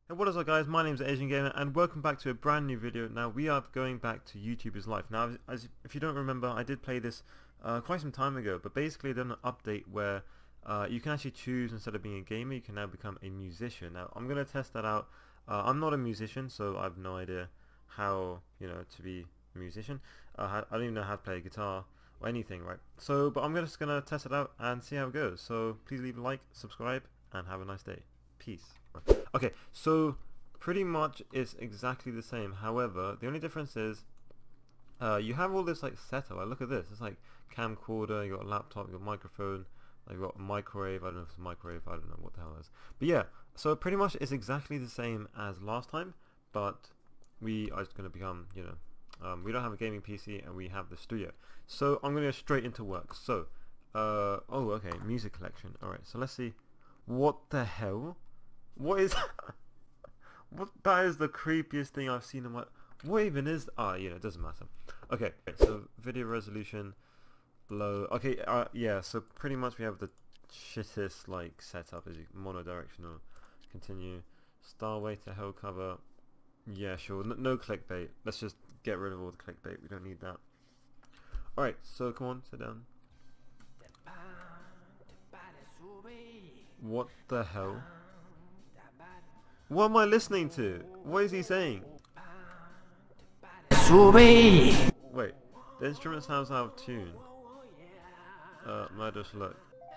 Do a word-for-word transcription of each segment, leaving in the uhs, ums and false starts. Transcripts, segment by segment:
Hey, what is up guys, my name is TheAsianGamer and welcome back to a brand new video. Now we are going back to Youtbers Life. Now as if you don't remember, I did play this uh, quite some time ago, but basically done an update where uh, you can actually choose, instead of being a gamer, you can now become a musician. Now I'm going to test that out. uh, I'm not a musician, so I have no idea how, you know, to be a musician. uh, I don't even know how to play a guitar or anything, right? So but I'm just going to test it out and see how it goes. So please leave a like, subscribe, and have a nice day. Peace. Okay, so pretty much it's exactly the same. However, the only difference is uh, you have all this like setup. Like, look at this. It's like camcorder, you got a laptop, you got a microphone, like, you got a microwave. I don't know if it's a microwave. I don't know what the hell it is. But yeah, so pretty much it's exactly the same as last time. But we are just going to become, you know, um, we don't have a gaming P C and we have the studio. So I'm going to go straight into work. So, uh, oh, okay, music collection. All right, so let's see. What the hell? What is what? That is the creepiest thing I've seen in my. What even is? Ah, you know, it doesn't matter. Okay, so video resolution, low. Okay, uh, yeah. So pretty much we have the shittest like setup. Is monodirectional. Continue. Starway to hell cover. Yeah, sure. No, no clickbait. Let's just get rid of all the clickbait. We don't need that. All right. So come on, sit down. What the hell? What am I listening to? What is he saying? Wait, the instrument sounds out of tune. Uh, murderous look.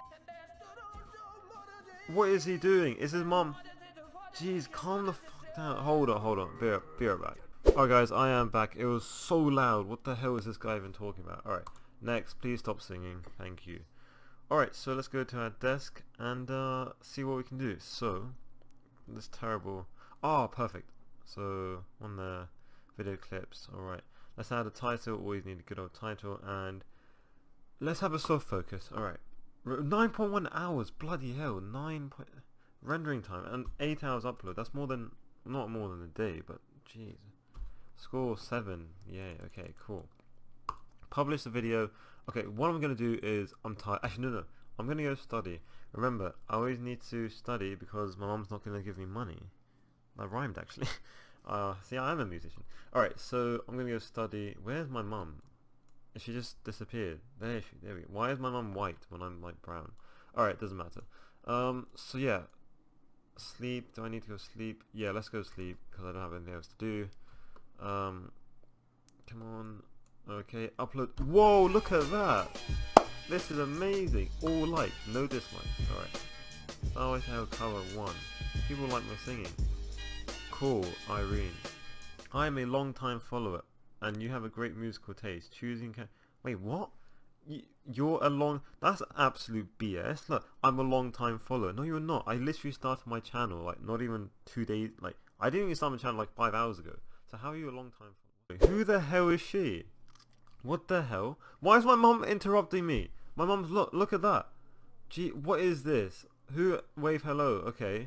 What is he doing? Is his mom? Jeez, calm the fuck down. Hold on, hold on. Be right, be right back. Alright guys, I am back. It was so loud. What the hell is this guy even talking about? Alright, next, please stop singing. Thank you. Alright, so let's go to our desk and uh, see what we can do. So, this terrible. Oh, perfect. So, on the video clips. Alright, let's add a title. Always need a good old title. And let's have a soft focus. Alright, nine point one hours. Bloody hell. nine point rendering time and eight hours upload. That's more than, not more than a day, but jeez. Score seven. Yay, okay, cool. Publish the video. Okay, what I'm going to do is, I'm tired. Actually, no, no. I'm going to go study. Remember, I always need to study because my mom's not going to give me money. That rhymed, actually. uh, see, I am a musician. Alright, so I'm going to go study. Where's my mum? She just disappeared. There she, there we go. Why is my mum white when I'm, like, brown? Alright, doesn't matter. Um, so yeah. Sleep. Do I need to go sleep? Yeah, let's go sleep because I don't have anything else to do. Um, come on. Okay, upload. Whoa, look at that. This is amazing. All likes, no dislikes. Alright. Star Wars Hell cover one. People like my singing. Cool, Irene. I am a long time follower and you have a great musical taste. Choosing ca Wait, what? Y you're a long... That's absolute B S. Look, I'm a long time follower. No, you're not. I literally started my channel like not even two days... Like, I didn't even start my channel like five hours ago. So how are you a long time follower? Who the hell is she? What the hell? Why is my mum interrupting me? My mum's, look, look at that. Gee, what is this? Who, wave hello, okay.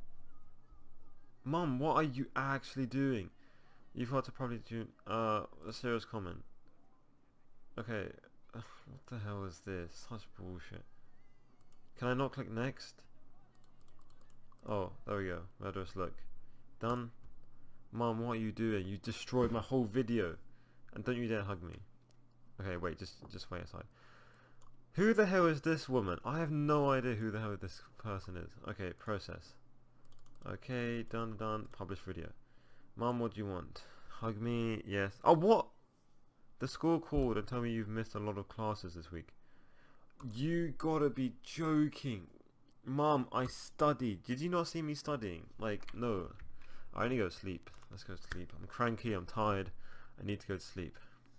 Mum, what are you actually doing? You've got to probably do, uh, a serious comment. Okay, ugh, what the hell is this? Such bullshit. Can I not click next? Oh, there we go. Murderous look. Done. Mum, what are you doing? You destroyed my whole video. And don't you dare hug me. Okay, wait, just just wait aside. Who the hell is this woman? I have no idea who the hell this person is. Okay, process. Okay, done, done. Publish video. Mom, what do you want? Hug me, yes. Oh, what? The school called and told me you've missed a lot of classes this week. You gotta be joking. Mom, I studied. Did you not see me studying? Like, no. I only go to sleep. Let's go to sleep. I'm cranky, I'm tired. I need to go to sleep.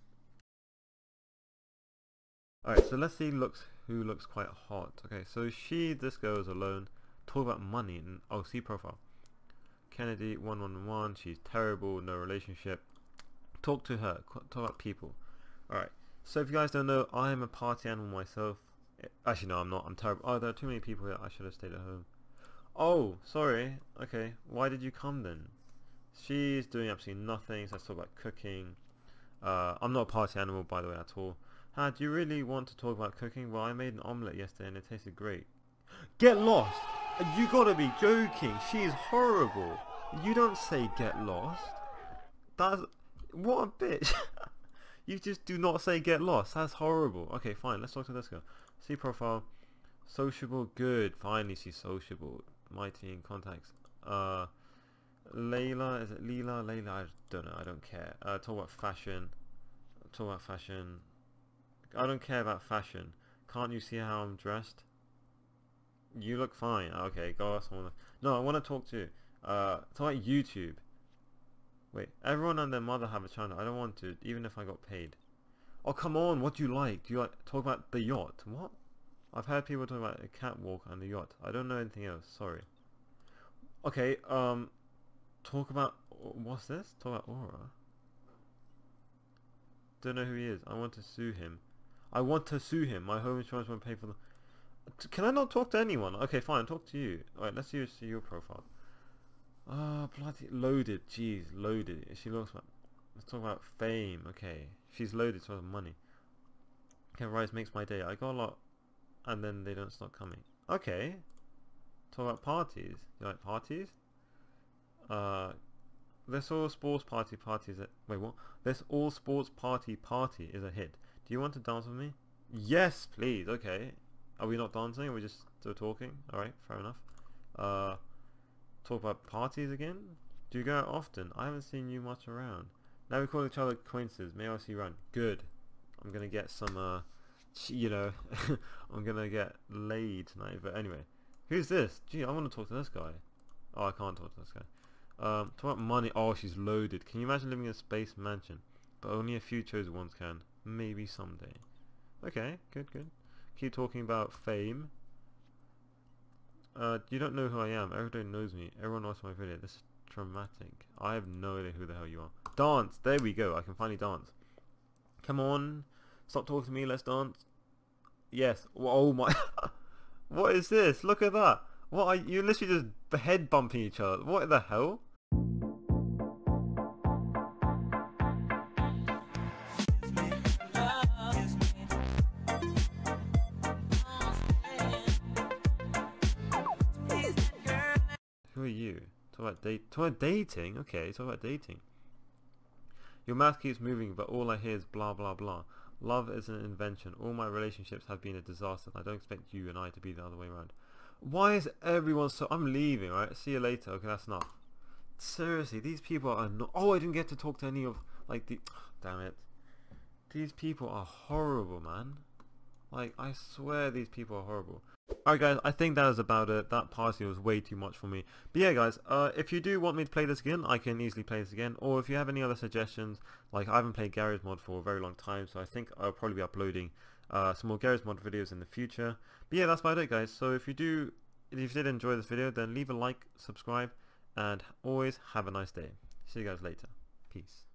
Alright, so let's see looks who looks quite hot. Okay, so she, this girl is alone. Talk about money and oh, see profile. Kennedy one one one, she's terrible, no relationship. Talk to her, talk about people. Alright, so if you guys don't know, I am a party animal myself. Actually no, I'm not, I'm terrible. Oh, there are too many people here, I should have stayed at home. Oh, sorry. Okay, why did you come then? She's doing absolutely nothing, so let's talk about cooking. Uh, I'm not a party animal by the way at all. Ah, do you really want to talk about cooking? Well, I made an omelette yesterday and it tasted great. Get lost! You gotta be joking. She is horrible. You don't say get lost. That's... What a bitch. You just do not say get lost. That's horrible. Okay, fine. Let's talk to this girl. See profile. Sociable. Good. Finally, she's sociable. Mighty in contacts. Uh, Layla. Is it Leela? Layla? I don't know. I don't care. Uh, talk about fashion. Talk about fashion. I don't care about fashion. Can't you see how I'm dressed? You look fine. Okay, go ask someone. No, I want to talk to you. Uh, talk about YouTube. Wait, everyone and their mother have a channel. I don't want to, even if I got paid. Oh, come on. What do you like? Do you like talk about the yacht? What? I've heard people talk about a catwalk and the yacht. I don't know anything else. Sorry. Okay. Um, talk about what's this? Talk about Aura. Don't know who he is. I want to sue him. I want to sue him. My home insurance won't pay for the... Can I not talk to anyone? Okay, fine. Talk to you. Alright, let's see, see your profile. Ah, oh, bloody... Loaded. Jeez, loaded. She looks like... Let's talk about fame. Okay. She's loaded, so money. Okay, Rise makes my day. I got a lot... And then they don't stop coming. Okay. Talk about parties. You like parties? Uh... This all sports party party is a... Wait, what? This all sports party party is a hit. Do you want to dance with me? Yes, please. Okay. Are we not dancing? Are we just still talking? Alright, fair enough. Uh, talk about parties again? Do you go out often? I haven't seen you much around. Now we call each other acquaintances. May I see you around? Good. I'm gonna get some, uh, you know, I'm gonna get laid tonight. But anyway, who's this? Gee, I want to talk to this guy. Oh, I can't talk to this guy. Um, talk about money. Oh, she's loaded. Can you imagine living in a space mansion? But only a few chosen ones can. Maybe someday. Okay, good, good. Keep talking about fame. Uh, you don't know who I am. Everybody knows me. Everyone watches my video. This is traumatic. I have no idea who the hell you are. Dance! There we go. I can finally dance. Come on. Stop talking to me. Let's dance. Yes. Oh my... What is this? Look at that. What are you? You're literally just head bumping each other. What the hell? Who are you? Talk about date. Talk about dating. Okay, talk about dating. Your mouth keeps moving, but all I hear is blah blah blah. Love is an invention. All my relationships have been a disaster. I don't expect you and I to be the other way around. Why is everyone so... I'm leaving, right? See you later. Okay, that's enough. Seriously, these people are not... Oh, I didn't get to talk to any of... Like, the... Damn it. These people are horrible, man. Like, I swear these people are horrible. Alright guys, I think that is about it. That party was way too much for me. But yeah guys, uh, if you do want me to play this again, I can easily play this again. Or if you have any other suggestions, like I haven't played Garry's Mod for a very long time, so I think I'll probably be uploading uh, some more Garry's Mod videos in the future. But yeah, that's about it guys. So if you do, if you did enjoy this video, then leave a like, subscribe, and always have a nice day. See you guys later. Peace.